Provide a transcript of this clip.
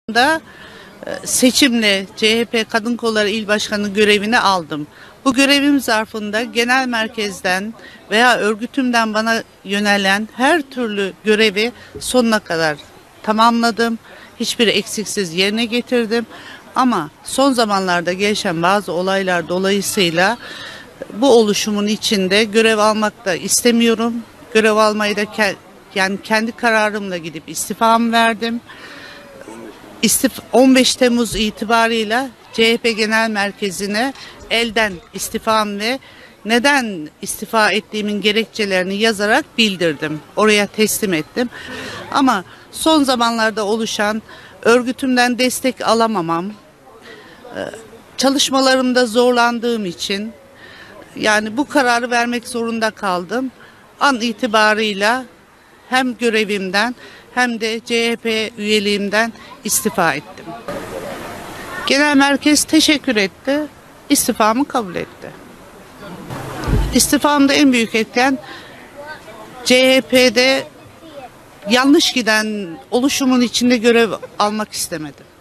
da seçimle CHP Kadın Kolları İl Başkanı görevini aldım. Bu görevim zarfında genel merkezden veya örgütümden bana yönelen her türlü görevi sonuna kadar tamamladım. Hiçbir eksiksiz yerine getirdim. Ama son zamanlarda gelişen bazı olaylar dolayısıyla bu oluşumun içinde görev almak da istemiyorum. Görev almayı da yani kendi kararımla gidip istifamı verdim. 15 Temmuz itibarıyla CHP Genel Merkezi'ne elden istifam ve neden istifa ettiğimin gerekçelerini yazarak bildirdim. Oraya teslim ettim. Ama son zamanlarda oluşan örgütümden destek alamamam, çalışmalarımda zorlandığım için yani bu kararı vermek zorunda kaldım. An itibarıyla hem görevimden hem de CHP üyeliğimden istifa ettim. Genel merkez teşekkür etti, istifamı kabul etti. İstifamda en büyük etken CHP'de yanlış giden oluşumun içinde görev almak istemedim.